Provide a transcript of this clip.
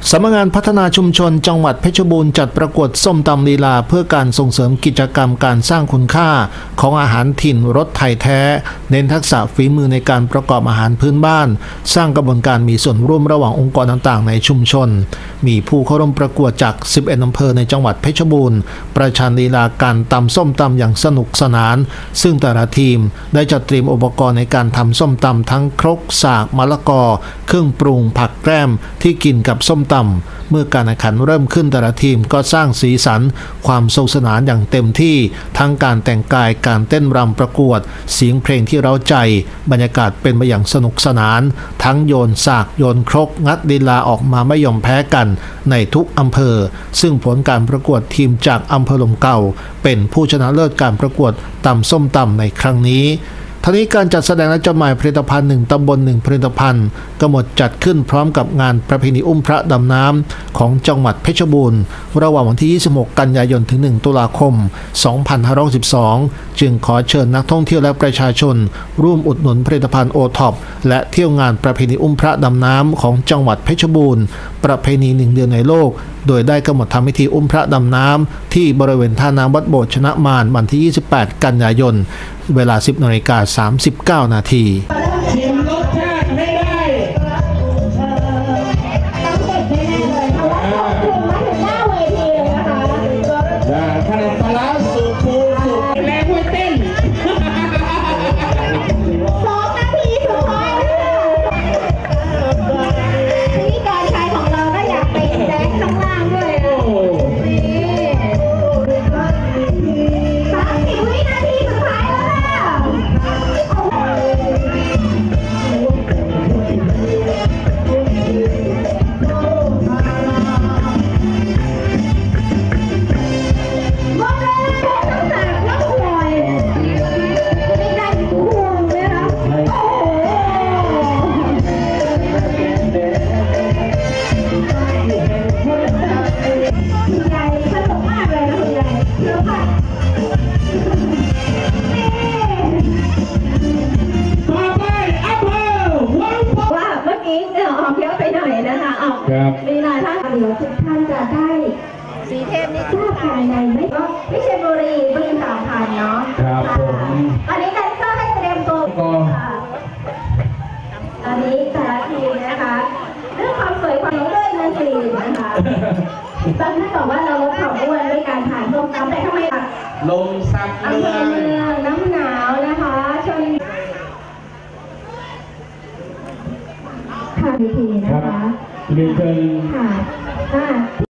สำนักงานพัฒนาชุมชนจังหวัดเพชรบูรณ์จัดประกวดส้มตำลีลาเพื่อการส่งเสริมกิจกรรมการสร้างคุณค่าของอาหารถิ่นรสไทยแท้เน้นทักษะฝีมือในการประกอบอาหารพื้นบ้านสร้างกระบวนการมีส่วนร่วมระหว่างองค์กรต่างๆในชุมชนมีผู้เข้าร่วมประกวดจาก11อำเภอในจังหวัดเพชรบูรณ์ประชันลีลาการตำส้มตำอย่างสนุกสนานซึ่งแต่ละทีมได้จัดเตรียมอุปกรณ์ในการทำส้มตำทั้งครกสากมะละกอเครื่องปรุงผักแกล้มที่กินกับส้มตำเมื่อการแข่งขันเริ่มขึ้นแต่ละทีมก็สร้างสีสันความสนุกสนานอย่างเต็มที่ทั้งการแต่งกายการเต้นรำประกวดเสียงเพลงที่เร้าใจบรรยากาศเป็นไปอย่างสนุกสนานทั้งโยนสากโยนครกงัดลีลาออกมาไม่ยอมแพ้กันในทุกอำเภอซึ่งผลการประกวดทีมจากอำเภอลมเก่าเป็นผู้ชนะเลิศการประกวดตำส้มตำในครั้งนี้ทั้งนี้การจัดแสดงและจำหน่ายผลิตภัณฑ์1ตำบล1ผลิตภัณฑ์กำหนดจัดขึ้นพร้อมกับงานประเพณีอุ้มพระดำน้ำของจังหวัดเพชรบูรณ์ระหว่างวันที่26กันยายนถึง1ตุลาคม2562จึงขอเชิญนักท่องเที่ยวและประชาชนร่วมอุดหนุนผลิตภัณฑ์โอท็อปและเที่ยวงานประเพณีอุ้มพระดำน้ำของจังหวัดเพชรบูรณ์ประเพณี1เดือนในโลกโดยได้กำหนดทำพิธีอุ้มพระดำน้ำที่บริเวณท่าน้ำวัดโบสถ์ชนะมารวันที่28กันยายนเวลา 10:39 นาทีชิมรสชาติไม่ได้ขนมปลาร้าสูตรปูสูตรแรงห้วยเต้น 2 นาทีสุดท้ายพิธีกรชายของเราก็อยากไปแดนข้างล่างด้วย30 วินาทีสุดท้ายแล้วมีหลายท่านเดี๋ยวทุกท่านจะได้สีเทพนี่ทราบภายในไม่ก็พิเชษบุรีบึง3,000เนาะครับผมตอนนี้แดนเซอร์ให้เตรียมตัวตอนนี้แต่ละทีมนะคะเรื่องความสวยความงามนั่นสินะคะบางท่านบอกว่าเราลดความอ้วนด้วยการทานส้มตำแต่ทำไมล่ะลมซับเมืองน้ำหนาวนะคะชนค่ะวิธีนะคะเรียนเชิญค่ะ